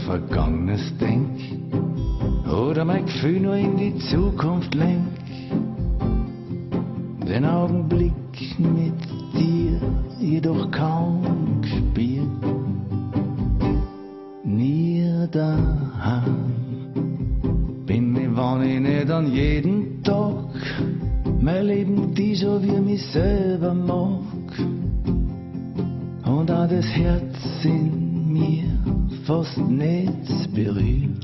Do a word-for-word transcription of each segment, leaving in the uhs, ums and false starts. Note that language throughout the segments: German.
Vergangenes denk oder mein Gefühl nur in die Zukunft lenk. Den Augenblick mit dir jedoch kaum gespielt. Nie daheim bin ich, wann ich nicht an jeden Tag mein Leben die so wie mich selber mag. Und auch das Herz in mir fast nicht berührt.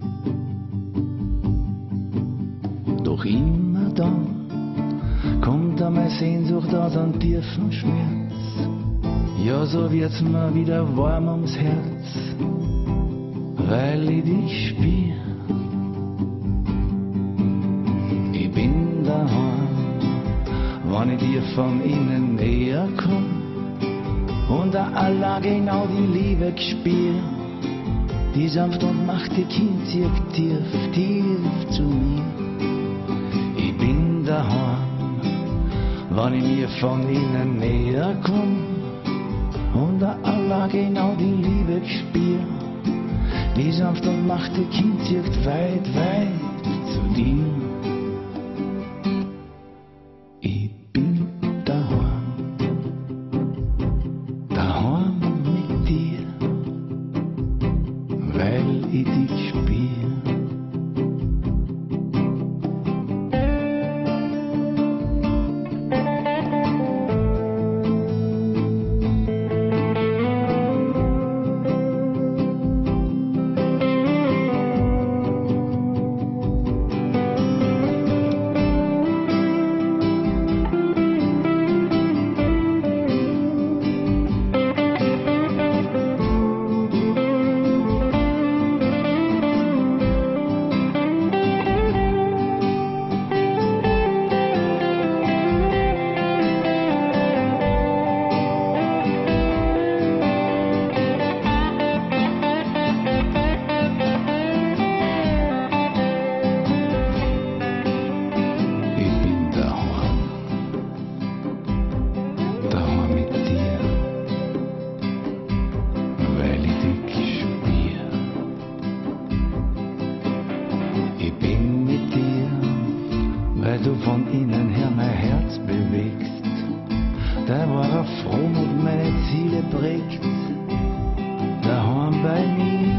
Doch immer dann kommt da meine Sehnsucht aus einem tiefen Schmerz. Ja, so wird's mir wieder warm ums Herz, weil ich dich spür. Ich bin daheim, wenn ich dir von innen näher komm und da Allah genau die Liebe gespür, die sanft und machtig hinzieht tief, tief zu mir. Ich bin daheim, wenn ich mir von innen näher komm und da Allah genau die Liebe gespür, die sanft und machtig hinzieht weit, weit zu dir. Ich bin daheim, daheim mit dir, weil ich dich spür. Weil du von innen her mein Herz bewegst, der war froh und meine Ziele prägt, daheim bei mir.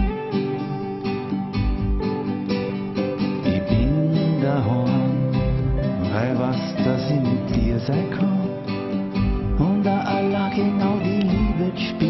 Ich bin daheim, weil was, dass ich mit dir sein kann und da Allah genau die Liebe spürt.